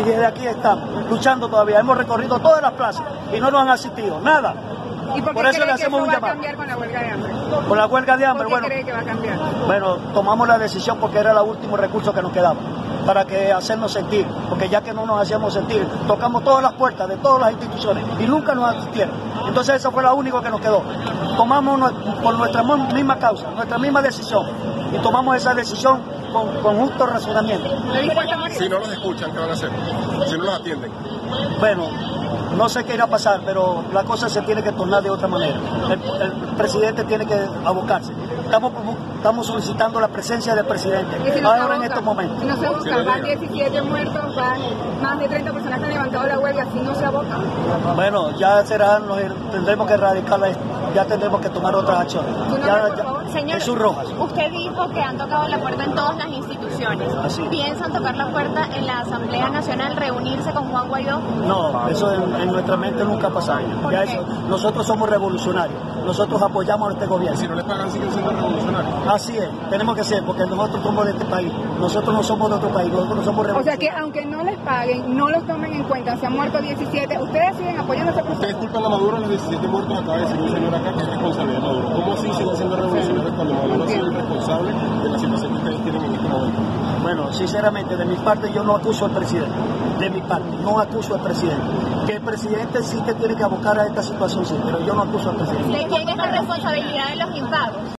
desde aquí estamos, luchando todavía. Hemos recorrido todas las plazas y no nos han asistido, nada. ¿Y por ¿Va a cambiar con la huelga de hambre? Con la huelga de hambre, ¿Por qué cree que va a cambiar? Bueno, tomamos la decisión porque era el último recurso que nos quedaba para que hacernos sentir, porque ya que no nos hacíamos sentir, tocamos todas las puertas de todas las instituciones y nunca nos asistieron. Entonces eso fue lo único que nos quedó. Tomamos por nuestra misma causa, nuestra misma decisión y tomamos esa decisión con justo razonamiento. Si no los escuchan, ¿qué van a hacer? Si no los atienden. Bueno, no sé qué irá a pasar, pero la cosa se tiene que tornar de otra manera. El presidente tiene que abocarse. Estamos solicitando la presencia del presidente ¿Y si no ahora en estos momentos. Si no se abocan, van 17 muertos, van más de 30 personas que han levantado la huelga, si no se abocan. Bueno, ya tendremos que erradicarla, ya tendremos que tomar otras acciones. Señor, Jesús Rojas. Usted dijo que han tocado la puerta en todas las instituciones. Así. ¿Piensan tocar la puerta en la Asamblea Nacional, reunirse con Juan Guaidó? No, eso en nuestra mente nunca ha pasado. Ya eso, nosotros somos revolucionarios, nosotros apoyamos a este gobierno. Si no les pagan, siguen siendo revolucionarios. Así es, tenemos que ser, porque nosotros somos de este país, nosotros no somos de otro país, nosotros no somos revolucionarios. O sea que aunque no les paguen, no los tomen en cuenta, se han muerto 17, ustedes siguen apoyando este proceso. Ustedes culpan a Maduro, los 17 muertos, acaba de decir un señor acá que es responsabilidad de Maduro. ¿Cómo así siguen siendo revolucionarios cuando Maduro ha sido el responsable de la situación que ustedes tienen en este momento? Bueno, sinceramente, de mi parte yo no acuso al presidente, de mi parte, no acuso al presidente. Que el presidente sí que tiene que abocar a esta situación, sí, pero yo no acuso al presidente. ¿De quién es la responsabilidad de los impagos?